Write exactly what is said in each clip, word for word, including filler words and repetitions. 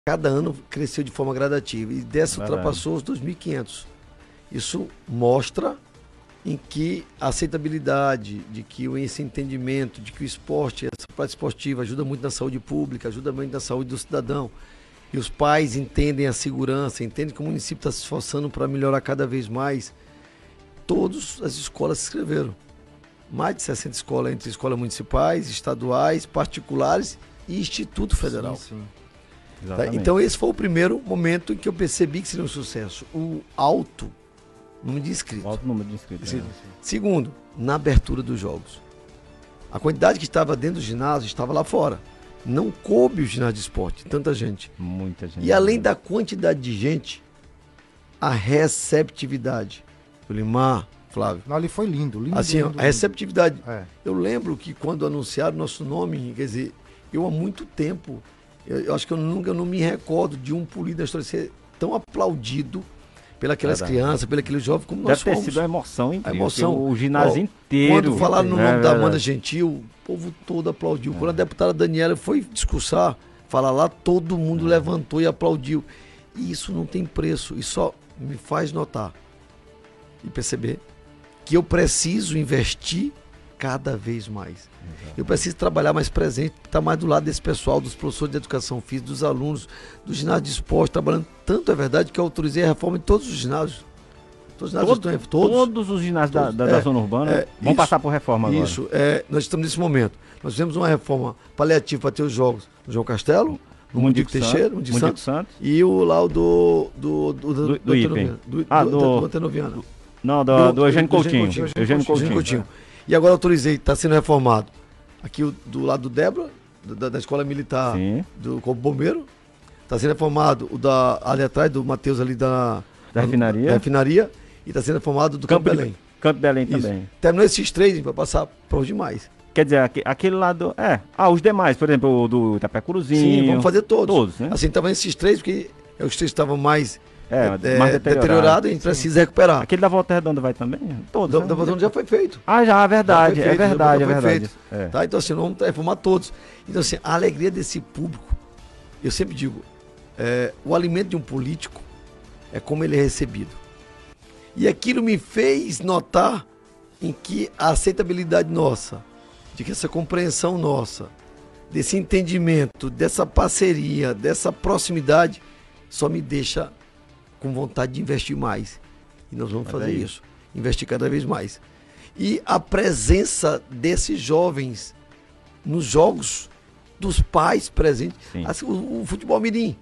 cada ano cresceu de forma gradativa e dessa Verdade. ultrapassou os dois mil e quinhentos. Isso mostra em que a aceitabilidade, de que esse entendimento, de que o esporte, essa prática esportiva ajuda muito na saúde pública, ajuda muito na saúde do cidadão. E os pais entendem a segurança, entendem que o município está se esforçando para melhorar cada vez mais. Todas as escolas se inscreveram. Mais de sessenta escolas, entre escolas municipais, estaduais, particulares e Instituto Federal. Sim, sim. Tá? Então esse foi o primeiro momento em que eu percebi que seria um sucesso. O alto número de inscritos. Alto número de inscritos. Sim. Segundo, na abertura dos jogos. A quantidade que estava dentro do ginásio estava lá fora. Não coube o ginásio de esporte, tanta gente. Muita gente. E além da quantidade de gente, a receptividade. O Limar, Flávio. Não, ali foi lindo, lindo. Assim, lindo, ó, lindo. a receptividade. É. Eu lembro que quando anunciaram nosso nome, quer dizer, eu há muito tempo, eu, eu acho que eu nunca eu não me recordo de um político da história ser tão aplaudido pelas crianças, pelos aqueles jovens como nós Deve fomos. ter sido uma emoção incrível. A emoção. O ginásio Ó, inteiro. Quando falaram no nome é, da é, Amanda é. Gentil, o povo todo aplaudiu. Quando a deputada Daniela foi discursar, falar lá, todo mundo levantou e aplaudiu. E isso não tem preço. Isso só me faz notar e perceber que eu preciso investir cada vez mais. Exatamente. Eu preciso trabalhar mais presente, estar mais do lado desse pessoal, dos professores de educação física, dos alunos, do ginásio de esporte, trabalhando. Tanto é verdade que eu autorizei a reforma em todos os ginásios. Todos os ginásios Todo, estão, todos, todos os ginásios todos, da, da, é, da zona urbana é, vão isso, passar por reforma agora. Isso, é, nós estamos nesse momento. Nós fizemos uma reforma paliativa para ter os jogos no João Castelo, no Mundico Teixeira, no Mundico Santos, Santos, e o lá o do do do, do, do, do I P E. Do, ah, do, do, do, do Antenoviano. Não, do, do, do Eugênio Coutinho. Coutinho. Eugênio Coutinho. Coutinho. E agora autorizei, está sendo reformado. Aqui o, do lado do Débora, da, da Escola Militar, Sim. do Corpo Bombeiro. Está sendo reformado o da, ali atrás do Matheus ali da, da refinaria. Da refinaria. E está sendo reformado do Campo, Campo Belém. Campo Belém Isso. também. Terminou esses três, vai passar para os demais. Quer dizer, aquele lado. É. Ah, os demais, por exemplo, o do Itapecuruzinho. Sim, vamos fazer todos. Todos, né? Assim, estavam esses três, porque os três estavam mais, é, é, mais deteriorados, deteriorado, a gente Sim. precisa recuperar. Aquele da Volta Redonda vai também? Todos. Da, né? da Volta Redonda já foi feito. Ah, já, é verdade. Já feito, é verdade, já é verdade. Feito, é. Tá? Então, assim, vamos reformar todos. Então, assim, a alegria desse público, eu sempre digo, é, o alimento de um político é como ele é recebido. E aquilo me fez notar em que a aceitabilidade nossa, de que essa compreensão nossa, desse entendimento, dessa parceria, dessa proximidade, só me deixa com vontade de investir mais. E nós vamos fazer isso, investir cada vez mais. E a presença desses jovens nos jogos, dos pais presentes, assim, o, o futebol mirim,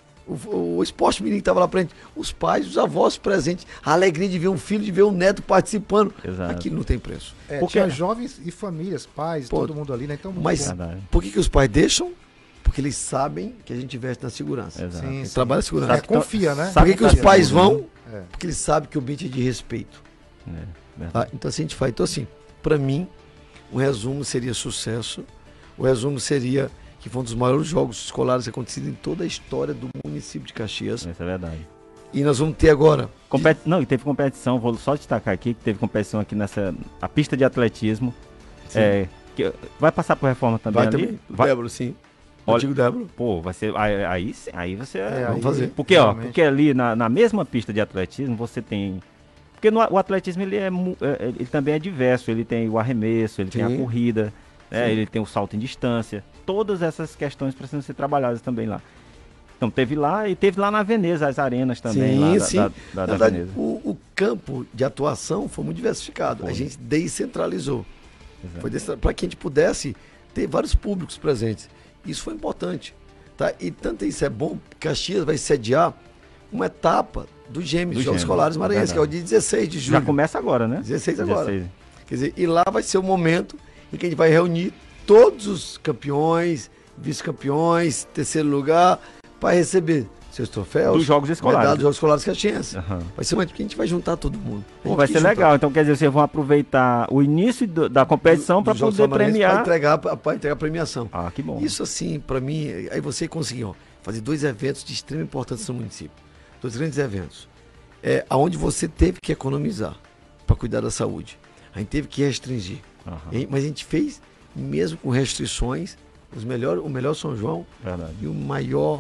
O, o esporte mirim que estava lá pra gente, os pais, os avós presentes, a alegria de ver um filho, de ver um neto participando. Exato. Aquilo não tem preço. É, porque tinha jovens e famílias, pais, Pô, todo mundo ali, né? Então, muito mas bom. por que, que os pais deixam? Porque eles sabem que a gente investe na segurança. Exato. Sim, sim. Trabalha na segurança. É, confia, né? Por que, que os pais vão? É. Porque eles sabem que o ambiente é de respeito. É, tá? Então assim a gente faz. Então assim, para mim, um resumo seria sucesso. O resumo seria que foi um dos maiores jogos escolares acontecidos em toda a história do município de Caxias. Isso é verdade. E nós vamos ter agora... Competi... Não, e teve competição, vou só destacar aqui, que teve competição aqui nessa... A pista de atletismo. É, que vai passar por reforma também vai ali? Também, vai... Débora, sim. Olha, Antigo Débora. Pô, vai ser... Aí, aí, aí você... É, vamos aí, fazer. Porque, ó, porque ali na, na mesma pista de atletismo você tem... Porque no, o atletismo ele, é, ele também é diverso, ele tem o arremesso, ele sim. tem a corrida... É, ele tem o salto em distância. Todas essas questões precisam ser trabalhadas também lá. Então teve lá e teve lá na Veneza, as arenas também. Sim, lá sim. Da, da, da, da Veneza. O, o campo de atuação foi muito diversificado. Foi. A gente descentralizou. Exato. Para que a gente pudesse ter vários públicos presentes. Isso foi importante. Tá? E tanto isso é bom, Caxias vai sediar uma etapa dos Gêmeos, dos Jogos Escolares Maranhenses, é que é o dia dezesseis de julho. Já começa agora, né? dezesseis agora. dezesseis. Quer dizer, e lá vai ser o momento em que a gente vai reunir todos os campeões, vice-campeões, terceiro lugar, para receber seus troféus. Dos Jogos Escolares. Dos Jogos Escolares Caxienses. Uhum. Vai ser uma que a gente vai juntar todo mundo. Pô, vai ser juntar. Legal. Então, quer dizer, vocês vão aproveitar o início do, da competição para poder premiar. Para entregar, para entregar a premiação. Ah, que bom. Isso, assim, para mim, aí você conseguiu fazer dois eventos de extrema importância no município. Dois grandes eventos. É, onde você teve que economizar para cuidar da saúde. A gente teve que restringir. Uhum. Mas a gente fez, mesmo com restrições, os melhor, o melhor São João Verdade. e o maior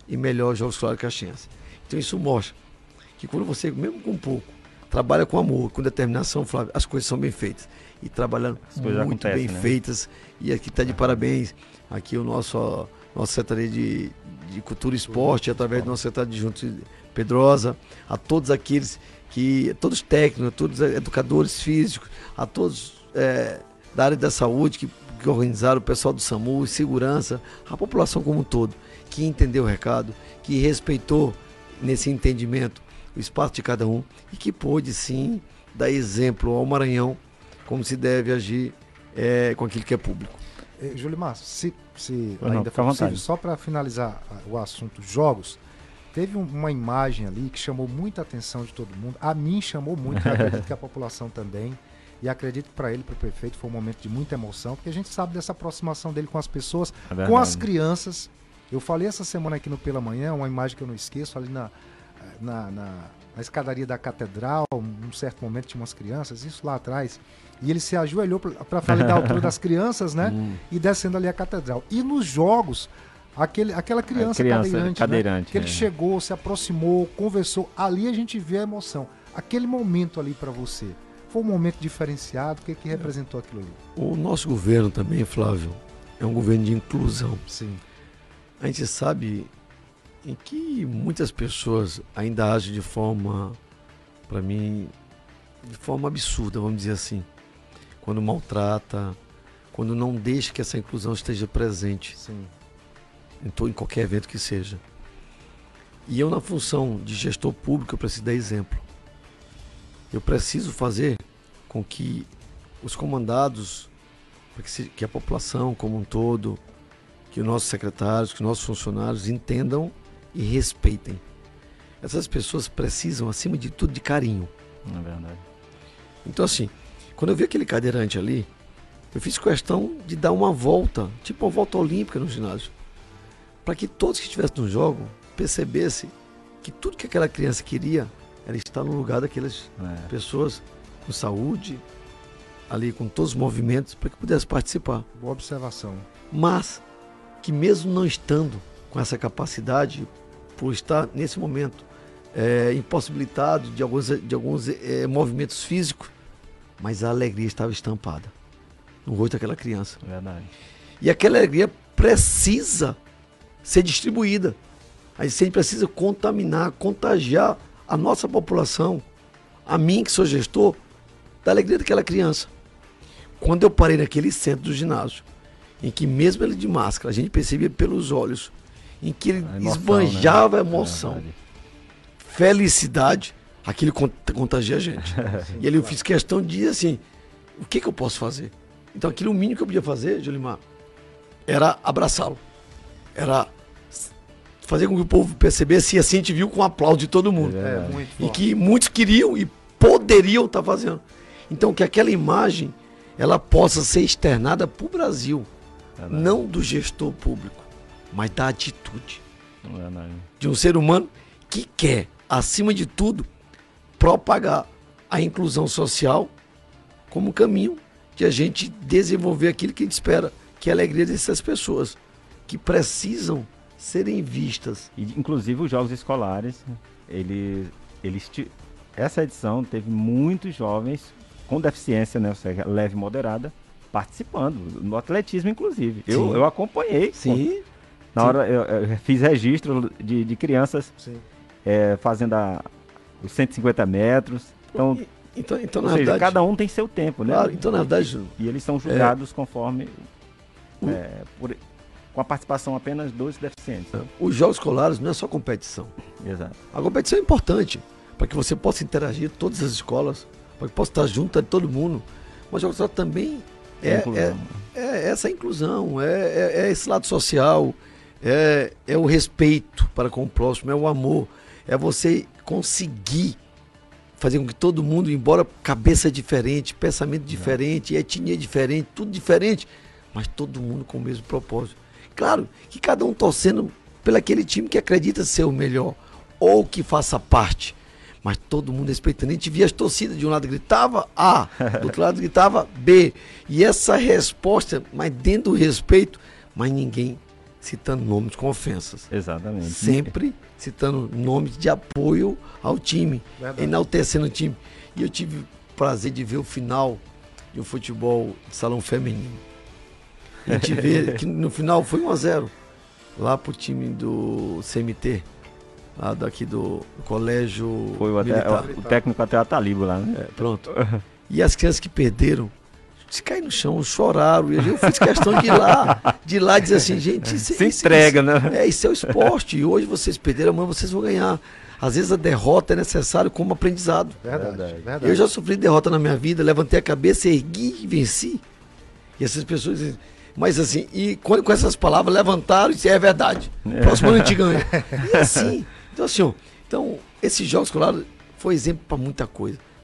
e melhor Jogos Escolares Caxiense. Então isso mostra que quando você, mesmo com pouco, trabalha com amor, com determinação, Flávio, as coisas são bem feitas. E trabalhando muito acontecem, bem né? feitas. E aqui está de parabéns, aqui o nosso, ó, nossa Secretaria de, de Cultura e Esporte, através do nosso secretário adjunto Pedrosa, a todos aqueles que, todos técnicos, a todos educadores físicos, a todos é, da área da saúde que, que organizaram, o pessoal do SAMU, segurança, a população como um todo, que entendeu o recado, que respeitou nesse entendimento o espaço de cada um e que pôde sim dar exemplo ao Maranhão como se deve agir é, com aquilo que é público. Eh, Julimar, se, se não, ainda for à possível, vontade. só para finalizar ah, o assunto jogos, teve um- uma imagem ali que chamou muita atenção de todo mundo. A mim chamou muito, eu acredito que a população também. E acredito que para ele, para o prefeito, foi um momento de muita emoção, porque a gente sabe dessa aproximação dele com as pessoas, É com as verdade. crianças. Eu falei essa semana aqui no Pela Manhã, uma imagem que eu não esqueço, ali na, na, na, na escadaria da catedral, num certo momento tinha umas crianças, isso lá atrás, e ele se ajoelhou para falar da altura das crianças, né? Hum. E descendo ali a catedral. E nos jogos, aquele, aquela criança, A criança cadeirante, cadeirante, né? Que ele é. chegou, se aproximou, conversou, ali a gente vê a emoção. Aquele momento ali para você, foi um momento diferenciado, o que, que representou aquilo ali? O nosso governo também, Flávio, é um governo de inclusão. Sim. A gente sabe em que muitas pessoas ainda agem de forma, para mim, de forma absurda, vamos dizer assim. Quando maltrata, quando não deixa que essa inclusão esteja presente Sim. em, to- em qualquer evento que seja. E eu, na função de gestor público, eu preciso dar exemplo. Eu preciso fazer com que os comandados, para que, se- que a população como um todo, que os nossos secretários, que os nossos funcionários entendam e respeitem. Essas pessoas precisam, acima de tudo, de carinho. É verdade. Então, assim, quando eu vi aquele cadeirante ali, eu fiz questão de dar uma volta, tipo uma volta olímpica no ginásio, para que todos que estivessem no jogo percebessem que tudo que aquela criança queria era estar no lugar daquelas É. pessoas com saúde, ali com todos os movimentos, para que pudesse participar. Boa observação. Mas que mesmo não estando com essa capacidade, por estar nesse momento é, impossibilitado de alguns, de alguns é, movimentos físicos, mas a alegria estava estampada no rosto daquela criança. É verdade. E aquela alegria precisa ser distribuída. A gente precisa contaminar, contagiar a nossa população, a mim que sou gestor, da alegria daquela criança. Quando eu parei naquele centro do ginásio, em que mesmo ele de máscara, a gente percebia pelos olhos, em que ele A emoção, esbanjava né? a emoção, É verdade. felicidade, aquilo cont- contagia a gente. E ali eu fiz questão de dizer assim, o que, que eu posso fazer? Então aquilo o mínimo que eu podia fazer, Julimar, era abraçá-lo. Era fazer com que o povo percebesse e assim a gente viu com o aplauso de todo mundo. É É, verdade. muito E forte. que muitos queriam e poderiam estar fazendo. Então que aquela imagem ela possa ser externada para o Brasil, Verdade. não do gestor público, mas da atitude É verdade. de um ser humano que quer, acima de tudo, propagar a inclusão social como caminho de a gente desenvolver aquilo que a gente espera, que é a alegria dessas pessoas, que precisam serem vistas. E, inclusive os jogos escolares, eles, eles ti- essa edição teve muitos jovens com deficiência, né, ou seja, leve e moderada, participando, no atletismo inclusive. Eu, Sim. eu acompanhei. Sim, Na sim. hora eu, eu fiz registro de, de crianças Sim. é, fazendo a- os cento e cinquenta metros. Então, então, então ou na seja, verdade, cada um tem seu tempo, né? claro, então na verdade, Ju, E eles são julgados conforme O- é, por- com a participação apenas dos deficientes. né? os jogos escolares não é só competição. Exato. A competição é importante para que você possa interagir todas as escolas, para que possa estar junto de todo mundo. Mas o jogo escolar também é, Inclusão. é, é essa inclusão, é, é, é esse lado social, é, é o respeito para com o próximo, é o amor, é você conseguir fazer com que todo mundo, embora cabeça diferente, pensamento diferente, etnia diferente, tudo diferente, mas todo mundo com o mesmo propósito. Claro que cada um torcendo pelo aquele time que acredita ser o melhor ou que faça parte, mas todo mundo respeitando. A gente via as torcidas, de um lado gritava A, do outro lado gritava B, e essa resposta, mas dentro do respeito, mas ninguém citando nomes com ofensas. Exatamente. Sempre citando nomes de apoio ao time, Verdade. enaltecendo o time. E eu tive o prazer de ver o final de um futebol de salão feminino. A gente vê que no final foi um a zero lá pro time do C M T, lá daqui do, do colégio foi o, militar. Até, o técnico até tá livre lá, né? É, pronto. E as crianças que perderam, se caíram no chão, choraram. E eu fiz questão de ir lá, de ir lá dizer assim, gente, isso, se isso, entrega, isso, né? É, isso é o esporte. E hoje vocês perderam, amanhã vocês vão ganhar. Às vezes a derrota é necessária como aprendizado. Verdade, verdade. Eu já sofri derrota na minha vida, levantei a cabeça, ergui e venci. E essas pessoas dizem, mas assim, e quando com essas palavras levantaram e disseram, é verdade. É. Próximo ano a gente ganha. E assim, então assim, ó, então, esses jogos escolares foi exemplo para muita coisa.